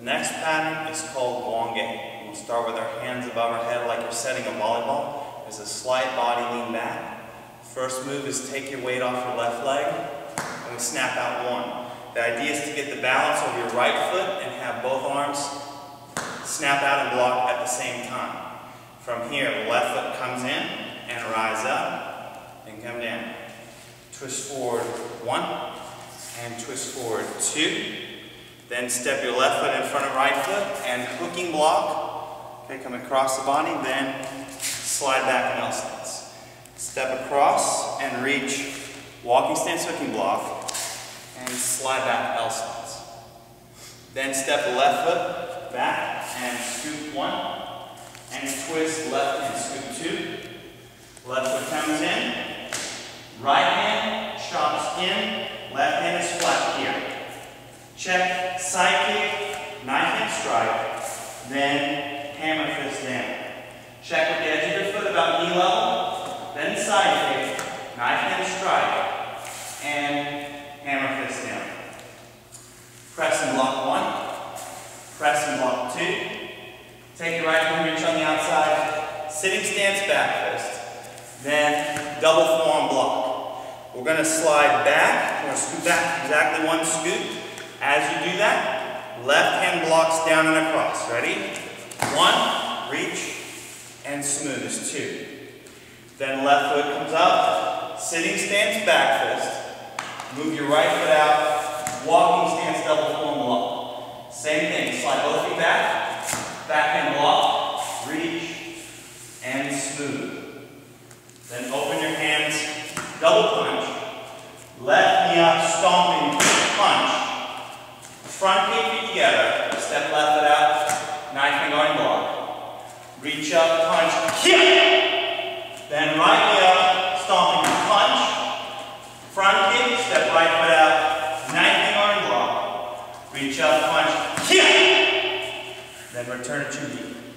next pattern is called Kwang Gae. We'll start with our hands above our head like you're setting a volleyball. There's a slight body lean back. First move is take your weight off your left leg, and we snap out one. The idea is to get the balance over your right foot and have both arms snap out and block at the same time. From here, the left foot comes in and rise up and come down. Twist forward one and twist forward two. Then step your left foot in front of right foot and hooking block. Okay, come across the body, then slide back in L stance. Step across and reach walking stance hooking block and slide back L stance. Then step the left foot back and scoop one and twist left and scoop two. Left foot comes in, right hand chops in, left hand is flat here. Check, side kick, knife hand strike, then hammer fist down. Check with the edge of your foot about knee level, then side kick, knife hand strike, and hammer fist down. Press and block one, press and block two. Take your right hand, reach on the outside, sitting stance back fist, then double forearm block. We're going to slide back, we're going to scoop back exactly one scoop. As you do that, left hand blocks down and across. Ready? One, reach, and smooth is two. Then left foot comes up, sitting stance back fist. Move your right foot out, walking stance double forearm block. Same thing, slide both feet back, backhand block, reach, and smooth. Then open your hands, double punch, left knee up, stomping, punch. Front kick feet together, step left foot out, knife hand guarding block. Reach up, punch, kick. Then right knee up, stomping, punch. Front kick, step right foot out, knife hand guarding block. Reach up, punch, kick. Then return to 2D.